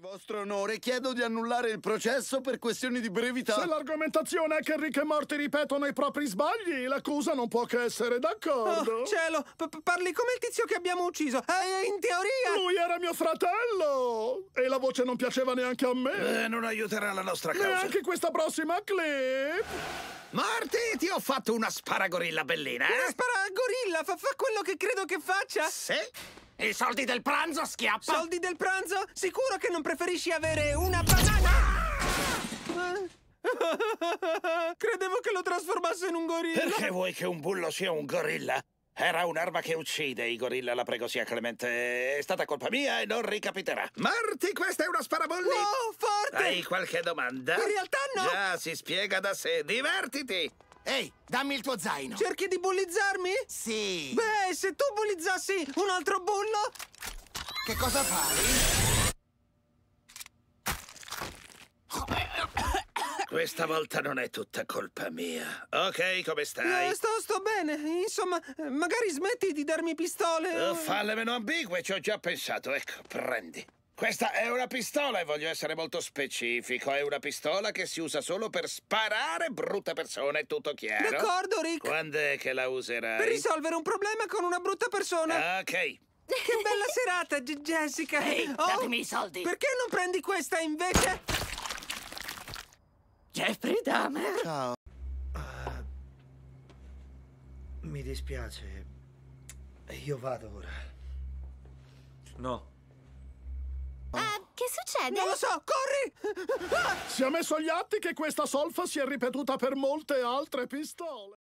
Vostro onore, chiedo di annullare il processo per questioni di brevità. Se l'argomentazione è che Rick e Morty ripetono i propri sbagli, l'accusa non può che essere d'accordo. Oh, cielo, parli come il tizio che abbiamo ucciso. In teoria... Lui era mio fratello! E la voce non piaceva neanche a me. Non aiuterà la nostra causa. Neanche questa prossima clip. Marty, ti ho fatto una sparagorilla bellina, eh? Una sparagorilla, fa quello che credo che faccia. Sì. I soldi del pranzo, schiappa. Soldi del pranzo? Sicuro che non preferisci avere una banana? Credevo che lo trasformasse in un gorilla. Perché vuoi che un bullo sia un gorilla? Era un'arma che uccide i gorilla, la prego sia clemente. È stata colpa mia e non ricapiterà. Marty, questa è una sparabolli. Wow, forte! Hai qualche domanda? In realtà no. Già, si spiega da sé. Divertiti. Ehi, dammi il tuo zaino. Cerchi di bullizzarmi? Sì. Beh, se tu bullizzassi un altro bullo... Che cosa fai? Questa volta non è tutta colpa mia. Ok, come stai? Sto bene. Insomma, magari smetti di darmi pistole. Falle meno ambigue, ci ho già pensato. Ecco, prendi. Questa è una pistola e voglio essere molto specifico. È una pistola che si usa solo per sparare brutte persone, tutto chiaro? D'accordo, Rick. Quando è che la userai? Per risolvere un problema con una brutta persona. Ok. Che bella serata, Jessica. Ehi, datemi i soldi. Perché non prendi questa invece? Jeffrey Dahmer. Ciao. Mi dispiace. Io vado ora. No. Che succede? Non lo so, corri! Si è messo agli atti che questa solfa si è ripetuta per molte altre pistole.